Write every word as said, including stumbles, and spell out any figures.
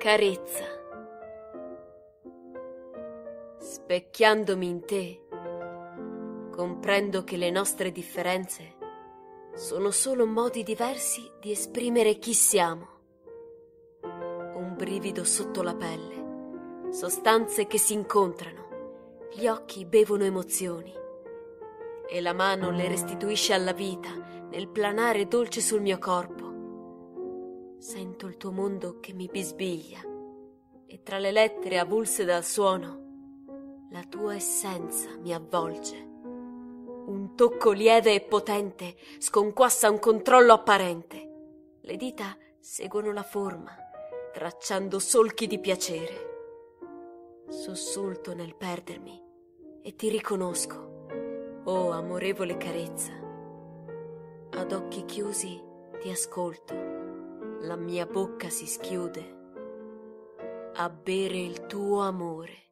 Carezza. Specchiandomi in te, comprendo che le nostre differenze sono solo modi diversi di esprimere chi siamo. Un brivido sotto la pelle, sostanze che si incontrano, gli occhi bevono emozioni e la mano le restituisce alla vita nel planare dolce sul mio corpo. Sento il tuo mondo che mi bisbiglia e tra le lettere avulse dal suono la tua essenza mi avvolge. Un tocco lieve e potente sconquassa un controllo apparente. Le dita seguono la forma, tracciando solchi di piacere. Sussulto nel perdermi e ti riconosco, oh amorevole carezza. Ad occhi chiusi ti ascolto. La mia bocca si schiude a bere il tuo amore.